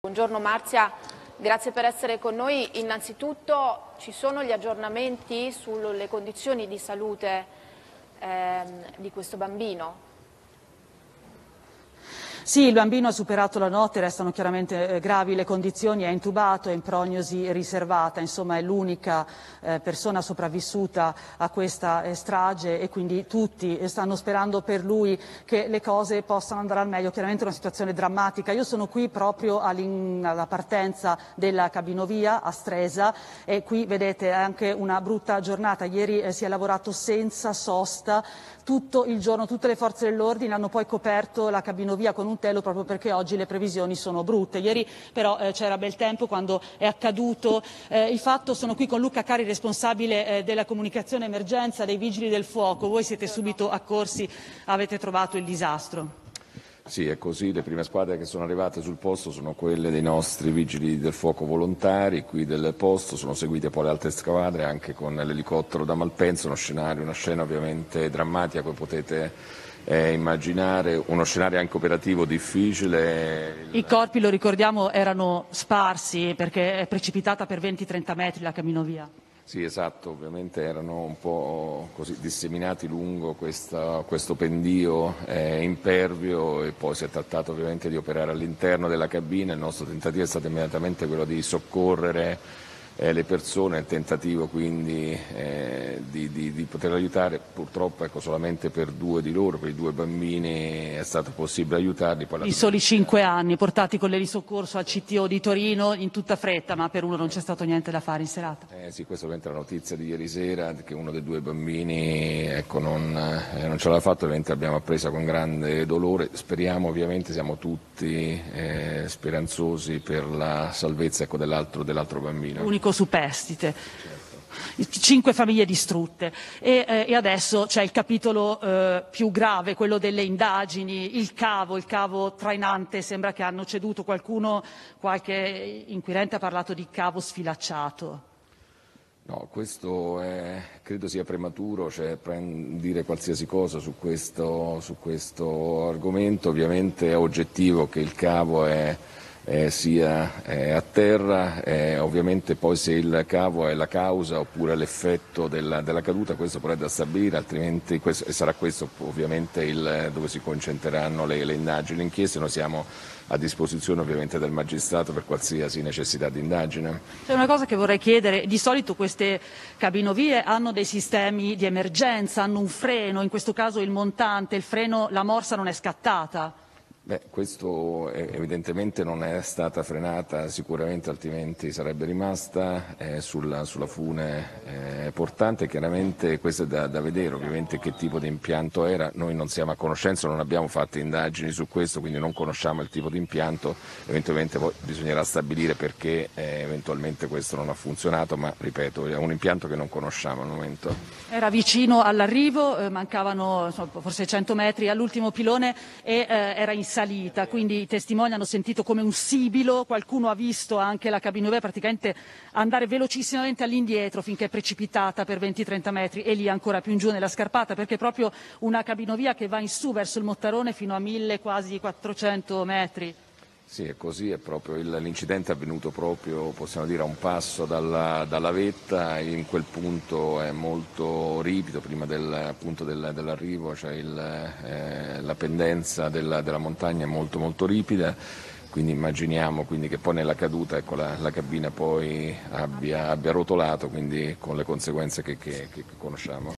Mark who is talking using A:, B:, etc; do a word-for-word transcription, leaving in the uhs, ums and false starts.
A: Buongiorno Marzia, grazie per essere con noi. Innanzitutto ci sono gli aggiornamenti sulle condizioni di salute ehm, di questo bambino?
B: Sì, il bambino ha superato la notte, restano chiaramente eh, gravi le condizioni, è intubato, è in prognosi riservata, insomma è l'unica eh, persona sopravvissuta a questa eh, strage e quindi tutti eh, stanno sperando per lui che le cose possano andare al meglio, chiaramente è una situazione drammatica. Io sono qui proprio alla partenza della cabinovia a Stresa e qui vedete è anche una brutta giornata, ieri eh, si è lavorato senza sosta tutto il giorno, tutte le forze dell'ordine hanno poi coperto la cabinovia con un telo proprio perché oggi le previsioni sono brutte. Ieri però eh, c'era bel tempo quando è accaduto eh, il fatto. Sono qui con Luca Cari, responsabile eh, della comunicazione emergenza dei Vigili del Fuoco. Voi siete subito accorsi, avete trovato il disastro.
C: Sì, è così. Le prime squadre che sono arrivate sul posto sono quelle dei nostri vigili del fuoco volontari qui del posto, sono seguite poi le altre squadre anche con l'elicottero da Malpensa, uno scenario, una scena ovviamente drammatica, come potete eh, immaginare, uno scenario anche operativo difficile.
B: I corpi, lo ricordiamo, erano sparsi perché è precipitata per venti trenta metri la cabinovia.
C: Sì, esatto, ovviamente erano un po' così disseminati lungo questa, questo pendio eh, impervio e poi si è trattato ovviamente di operare all'interno della cabina. Il nostro tentativo è stato immediatamente quello di soccorrere eh, le persone, il tentativo quindi eh, di, di, di poter aiutare. Purtroppo ecco, solamente per due di loro, per i due bambini è stato possibile aiutarli. Poi
B: I soli cinque anni portati con l'elisoccorso al C T O di Torino in tutta fretta, ma per uno non c'è stato niente da fare in serata.
C: Eh sì, questa ovviamente è la notizia di ieri sera, che uno dei due bambini ecco, non, eh, non ce l'ha fatto, ovviamente l'abbiamo appresa con grande dolore. Speriamo, ovviamente siamo tutti eh, speranzosi per la salvezza ecco, dell'altro, dell'altro bambino.
B: Unico superstite. Cinque famiglie distrutte e, eh, e adesso c'è il capitolo eh, più grave, quello delle indagini, il cavo, il cavo trainante, sembra che hanno ceduto qualcuno, qualche inquirente ha parlato di cavo sfilacciato.
C: No, questo è, credo sia prematuro, cioè dire qualsiasi cosa su questo, su questo argomento. Ovviamente è oggettivo che il cavo è Eh, sia eh, a terra, eh, ovviamente poi se il cavo è la causa oppure l'effetto della, della caduta questo poi è da stabilire, altrimenti questo, e sarà questo ovviamente il, dove si concentreranno le, le indagini, le inchieste. Noi siamo a disposizione ovviamente del magistrato per qualsiasi necessità di indagine.
B: C'è una cosa che vorrei chiedere, di solito queste cabinovie hanno dei sistemi di emergenza, hanno un freno, in questo caso il montante, il freno, la morsa non è scattata.
C: Beh, questo evidentemente non è stata frenata sicuramente, altrimenti sarebbe rimasta eh, sulla, sulla fune eh, portante. Chiaramente questo è da, da vedere ovviamente che tipo di impianto era, noi non siamo a conoscenza, non abbiamo fatto indagini su questo, quindi non conosciamo il tipo di impianto, eventualmente poi bisognerà stabilire perché eh, eventualmente questo non ha funzionato, ma ripeto è un impianto che non conosciamo al momento.
B: Era vicino all'arrivo, eh, mancavano insomma, forse cento metri all'ultimo pilone e eh, era in salita, quindi i testimoni hanno sentito come un sibilo, qualcuno ha visto anche la cabinovia praticamente andare velocissimamente all'indietro finché è precipitata per venti trenta metri e lì ancora più in giù nella scarpata, perché è proprio una cabinovia che va in su verso il Mottarone fino a mille, quasi quattrocento metri.
C: Sì, è così, è proprio l'incidente è avvenuto proprio, possiamo dire, a un passo dalla, dalla vetta, in quel punto è molto ripido, prima del, appunto del, dell'arrivo, cioè il, eh, la pendenza della, della montagna è molto molto ripida, quindi immaginiamo quindi che poi nella caduta ecco, la, la cabina poi abbia, abbia rotolato, quindi con le conseguenze che, che, che conosciamo.